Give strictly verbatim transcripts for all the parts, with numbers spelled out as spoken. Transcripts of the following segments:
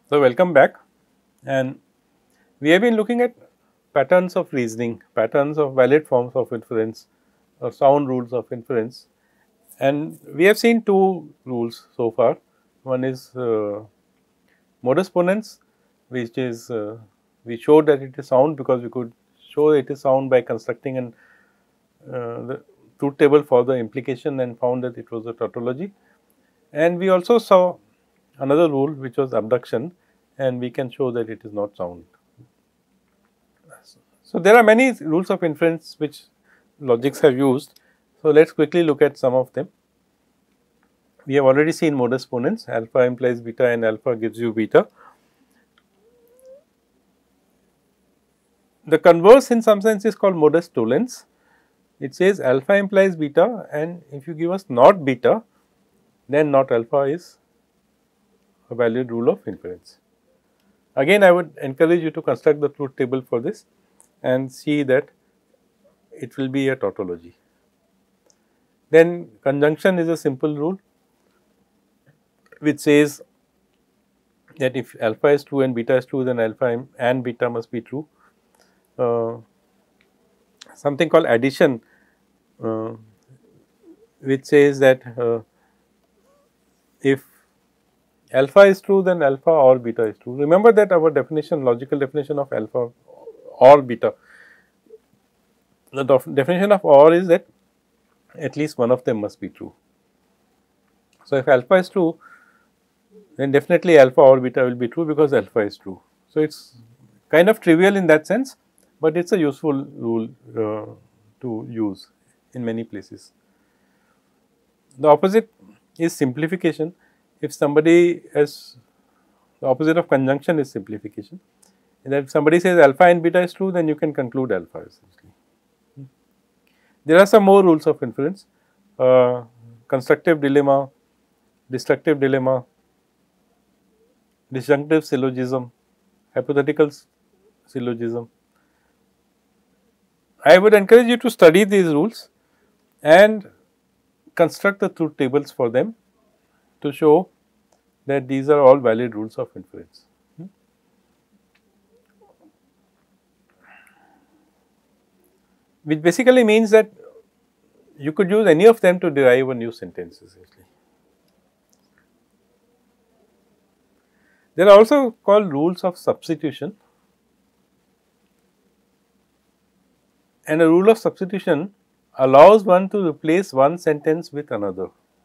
So, welcome back, and we have been looking at patterns of reasoning, patterns of valid forms of inference or sound rules of inference, and we have seen two rules so far. One is uh, modus ponens, which is uh, we showed that it is sound because we could show it is sound by constructing an uh, the truth table for the implication and found that it was a tautology. And we also saw another rule which was abduction, and we can show that it is not sound. So, there are many rules of inference which logics have used. So, let us quickly look at some of them. We have already seen modus ponens, alpha implies beta and alpha gives you beta. The converse in some sense is called modus tollens. It says alpha implies beta, and if you give us not beta, then not alpha is a valid rule of inference. Again, I would encourage you to construct the truth table for this and see that it will be a tautology. Then conjunction is a simple rule which says that if alpha is true and beta is true, then alpha and beta must be true. Uh, something called addition, uh, which says that uh, if alpha is true, then alpha or beta is true. Remember that our definition, logical definition of alpha or beta, the definition of or is that at least one of them must be true. So, if alpha is true, then definitely alpha or beta will be true because alpha is true. So, it is kind of trivial in that sense, but it is a useful rule uh, to use in many places. The opposite is simplification. If somebody has the opposite of conjunction is simplification, and if somebody says alpha and beta is true, then you can conclude alpha essentially. There are some more rules of inference, uh, constructive dilemma, destructive dilemma, disjunctive syllogism, hypothetical syllogism. I would encourage you to study these rules and construct the truth tables for them to show that these are all valid rules of inference. Which basically means that you could use any of them to derive a new sentence essentially. They are also called rules of substitution, and a rule of substitution allows one to replace one sentence with another.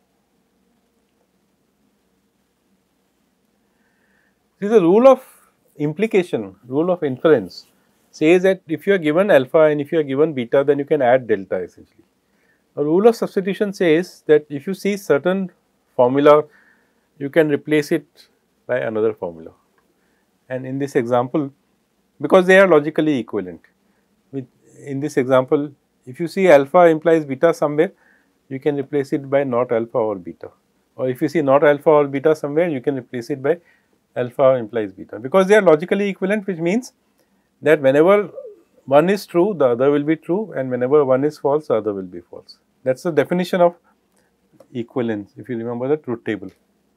See, the rule of implication, rule of inference says that if you are given alpha and if you are given beta, then you can add delta essentially. A rule of substitution says that if you see certain formula, you can replace it by another formula. And in this example, because they are logically equivalent, with in this example, if you see alpha implies beta somewhere, you can replace it by not alpha or beta, or if you see not alpha or beta somewhere, you can replace it by alpha implies beta, because they are logically equivalent, which means that whenever one is true, the other will be true, and whenever one is false, the other will be false. That is the definition of equivalence, if you remember the truth table.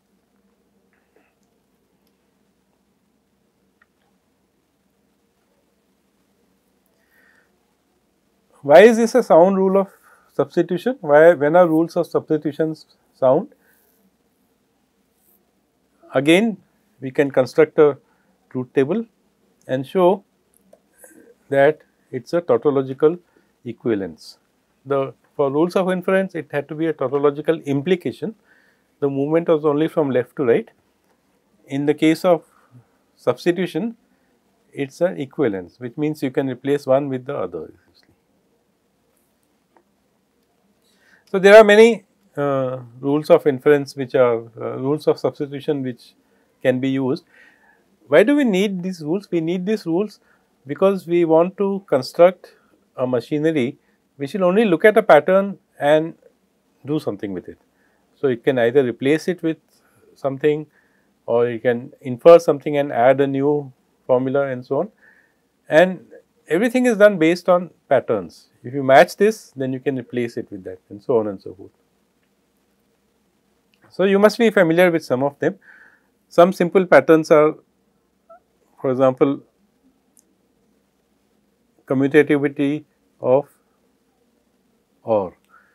Why is this a sound rule of substitution? Why, when are rules of substitutions sound? Again, we can construct a truth table and show that it is a tautological equivalence. The for rules of inference, it had to be a tautological implication. The movement was only from left to right. In the case of substitution, it is an equivalence, which means you can replace one with the other. So, there are many uh, rules of inference which are uh, rules of substitution which can be used. Why do we need these rules? We need these rules because we want to construct a machinery which will only look at a pattern and do something with it. So, it can either replace it with something, or you can infer something and add a new formula and so on, and everything is done based on patterns. If you match this, then you can replace it with that, and so on and so forth. So, you must be familiar with some of them. Some simple patterns are for example, commutativity of OR.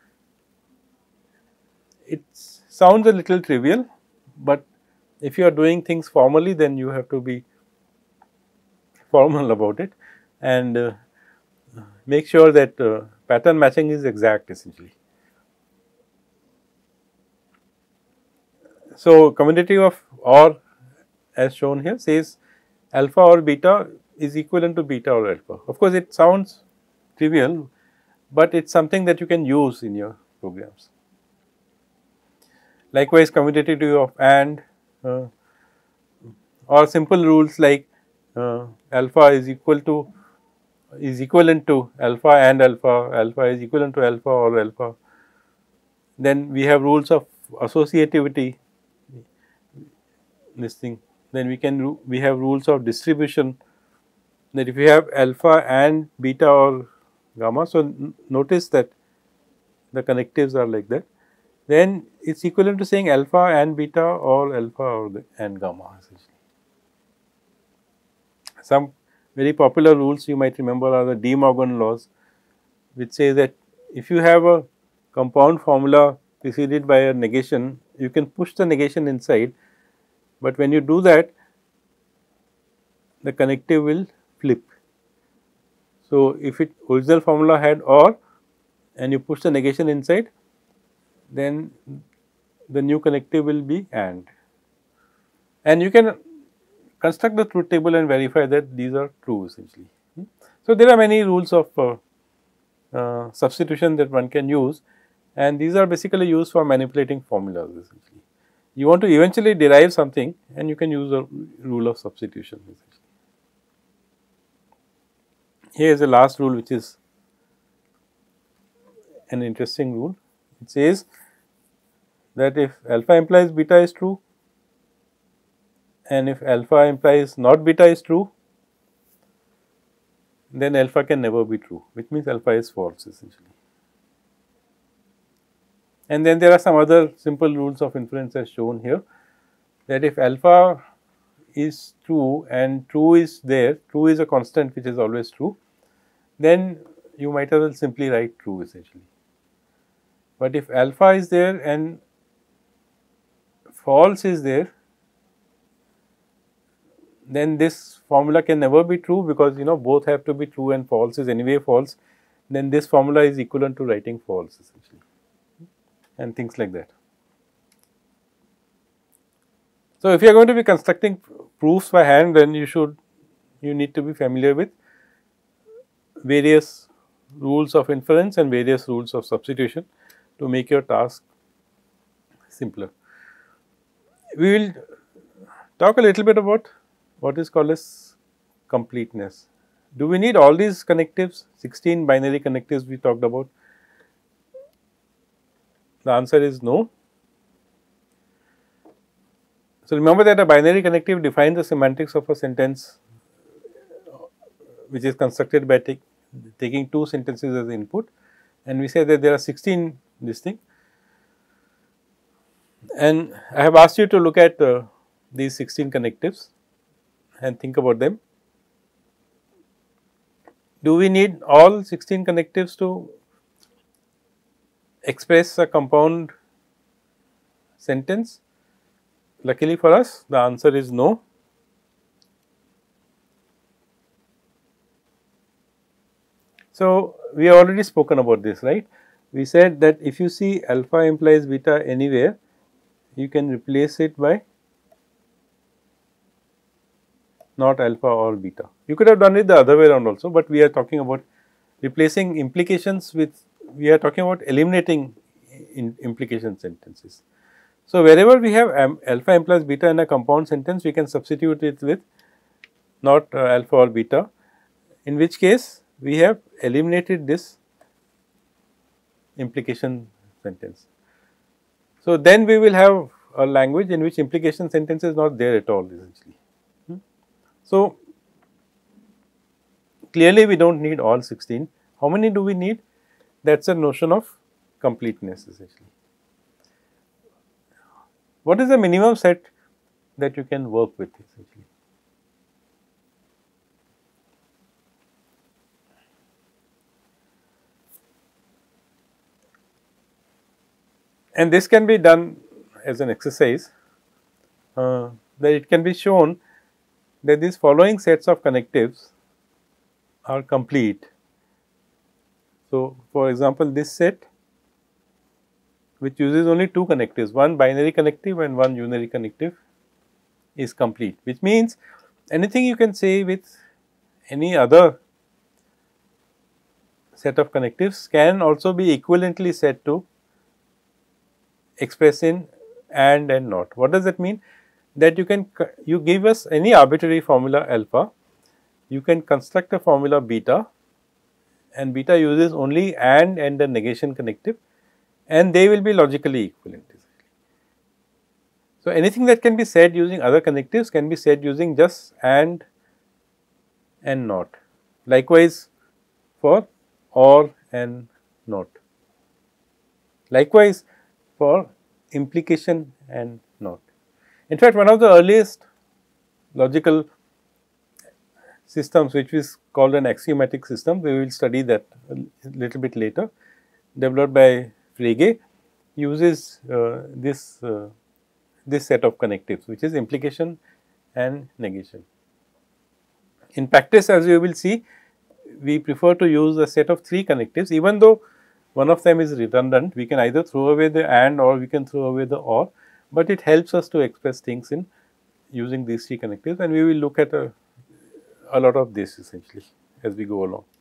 It sounds a little trivial, but if you are doing things formally, then you have to be formal about it and uh, make sure that uh, pattern matching is exact essentially. So, commutative of OR as shown here says alpha or beta is equivalent to beta or alpha. Of course, it sounds trivial, but it is something that you can use in your programs. Likewise, commutative of AND uh, or simple rules like uh, alpha is equal to is equivalent to alpha and alpha, alpha is equivalent to alpha or alpha. Then we have rules of associativity, this thing. Then we can we have rules of distribution, that if you have alpha and beta or gamma. So, notice that the connectives are like that. Then it is equivalent to saying alpha and beta or alpha or the, and gamma essentially. Some very popular rules you might remember are the De Morgan laws, which say that if you have a compound formula preceded by a negation, you can push the negation inside, but when you do that, the connective will flip. So, if it original formula had OR and you push the negation inside, then the new connective will be AND. And you can construct the truth table and verify that these are true essentially. So, there are many rules of uh, uh, substitution that one can use, and these are basically used for manipulating formulas essentially. You want to eventually derive something and you can use a rule of substitution essentially. Here is the last rule, which is an interesting rule. It says that if alpha implies beta is true and if alpha implies not beta is true, then alpha can never be true, which means alpha is false essentially. And then there are some other simple rules of inference as shown here, that if alpha is true and true is there, true is a constant which is always true, then you might as well simply write true essentially. But if alpha is there and false is there, then this formula can never be true, because you know both have to be true and false is anyway false, then this formula is equivalent to writing false essentially, and things like that. So, if you are going to be constructing proofs by hand, then you should you need to be familiar with various rules of inference and various rules of substitution to make your task simpler. We will talk a little bit about what is called as completeness. Do we need all these connectives, sixteen binary connectives we talked about? The answer is no. So, remember that a binary connective defines the semantics of a sentence which is constructed by take, taking two sentences as input, and we say that there are sixteen this thing. And I have asked you to look at uh, these sixteen connectives and think about them. Do we need all sixteen connectives to express a compound sentence? Luckily for us, the answer is no. So, we have already spoken about this, right? We said that if you see alpha implies beta anywhere, you can replace it by not alpha or beta. You could have done it the other way around also, but we are talking about replacing implications with, we are talking about eliminating in implication sentences. So, wherever we have um, alpha implies beta in a compound sentence, we can substitute it with not uh, alpha or beta, in which case we have eliminated this implication sentence. So, then we will have a language in which implication sentence is not there at all essentially. Hmm. So, clearly we do not need all sixteen. How many do we need? That is a notion of completeness essentially. What is the minimum set that you can work with essentially? And this can be done as an exercise, uh, that it can be shown that these following sets of connectives are complete. So, for example, this set which uses only two connectives, one binary connective and one unary connective is complete, which means anything you can say with any other set of connectives can also be equivalently said to express in and and not. What does that mean? That you can you give us any arbitrary formula alpha, you can construct a formula beta, and beta uses only and and the negation connective, and they will be logically equivalent. So, anything that can be said using other connectives can be said using just and and not. Likewise, for or and not. Likewise, for implication and not. In fact, one of the earliest logical systems, which is called an axiomatic system, we will study that a little bit later, developed by Frege, uses uh, this uh, this set of connectives, which is implication and negation. In practice, as you will see, we prefer to use a set of three connectives, even though one of them is redundant. We can either throw away the and or we can throw away the or, but it helps us to express things in using these three connectives, and we will look at a, a lot of this essentially as we go along.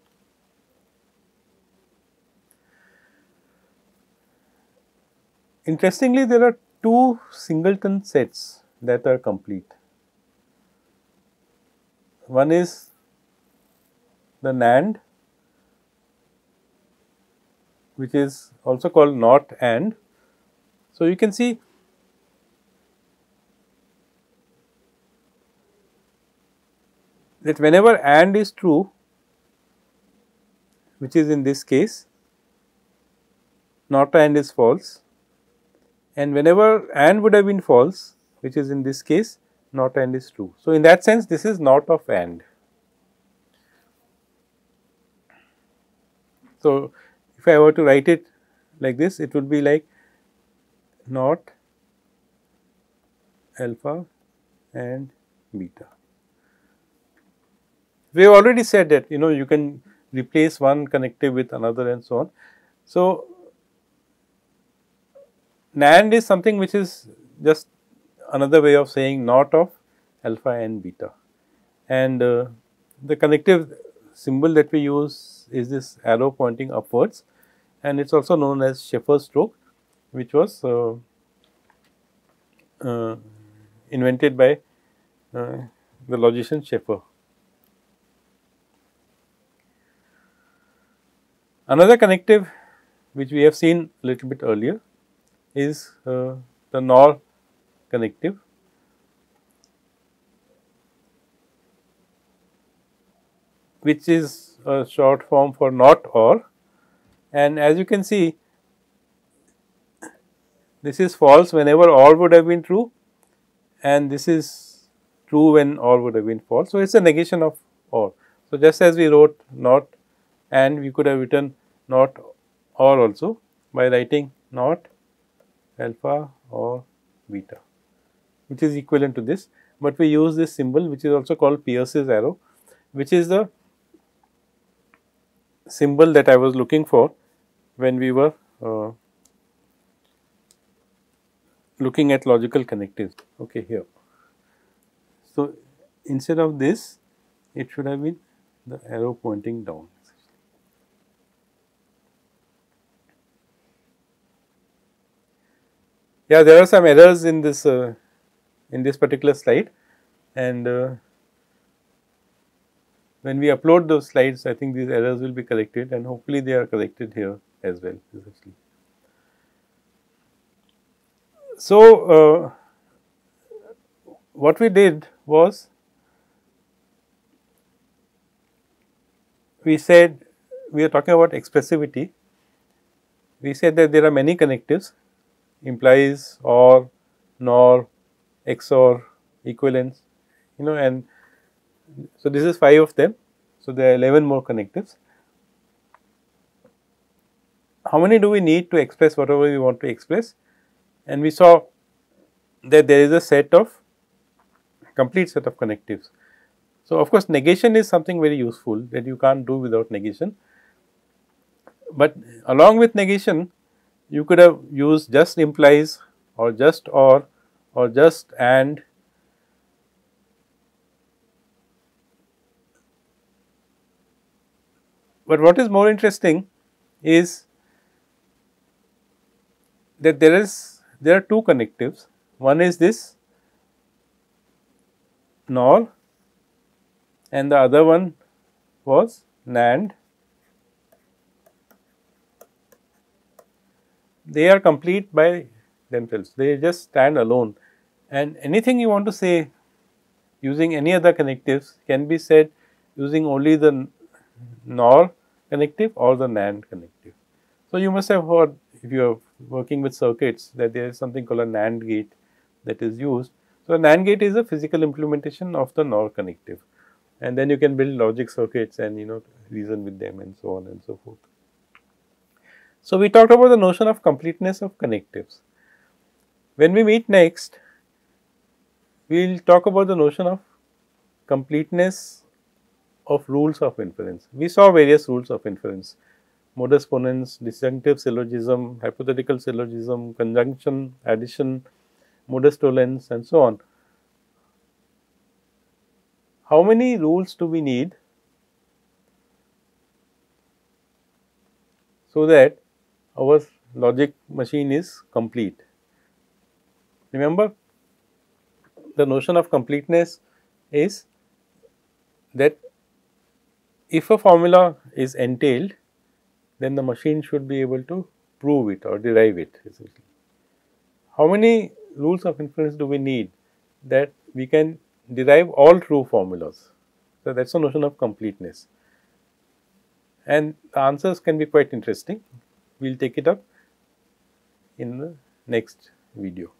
Interestingly, there are two singleton sets that are complete. One is the NAND, which is also called not and. So, you can see that whenever and is true, which is in this case, not and is false, and whenever and would have been false, which is in this case, not and is true. So, in that sense, this is not of and. So, if I were to write it like this, it would be like not alpha and beta. We have already said that you know you can replace one connective with another and so on. So, NAND is something which is just another way of saying not of alpha and beta, and uh, the connective symbol that we use is this arrow pointing upwards, and it is also known as Schaeffer stroke, which was uh, uh, invented by uh, the logician Schaeffer. Another connective which we have seen a little bit earlier is uh, the NOR connective, which is a short form for not or, and as you can see, this is false whenever or would have been true, and this is true when or would have been false. So, it is a negation of or. So, just as we wrote not and, we could have written not or also by writing not alpha or beta, which is equivalent to this, but we use this symbol which is also called Peirce's arrow, which is the symbol that I was looking for when we were uh, looking at logical connectives. Okay, here. So, instead of this, it should have been the arrow pointing down. Yeah, there are some errors in this uh, in this particular slide, and uh, when we upload those slides, I think these errors will be corrected, and hopefully they are corrected here as well. Essentially. So, uh, what we did was we said we are talking about expressivity. We said that there are many connectives, implies, or, nor, X O R, equivalence, you know, and so this is five of them. So, there are eleven more connectives. how many do we need to express whatever we want to express, and we saw that there is a set of complete set of connectives. So, of course, negation is something very useful that you can't do without negation, but along with negation you could have used just implies or just or or just and. But what is more interesting is that there is there are two connectives. One is this nor and the other one was NAND. They are complete by themselves, they just stand alone, and anything you want to say using any other connectives can be said using only the NOR connective or the NAND connective. So, you must have heard, if you are working with circuits, that there is something called a NAND gate that is used. So, a NAND gate is a physical implementation of the NOR connective, and then you can build logic circuits and you know reason with them and so on and so forth. So, we talked about the notion of completeness of connectives. When we meet next, we will talk about the notion of completeness of rules of inference. We saw various rules of inference: modus ponens, disjunctive syllogism, hypothetical syllogism, conjunction, addition, modus tollens, and so on. How many rules do we need so that our logic machine is complete? Remember, the notion of completeness is that if a formula is entailed, then the machine should be able to prove it or derive it essentially. How many rules of inference do we need that we can derive all true formulas? So, that is the notion of completeness, and the answers can be quite interesting. We will take it up in the next video.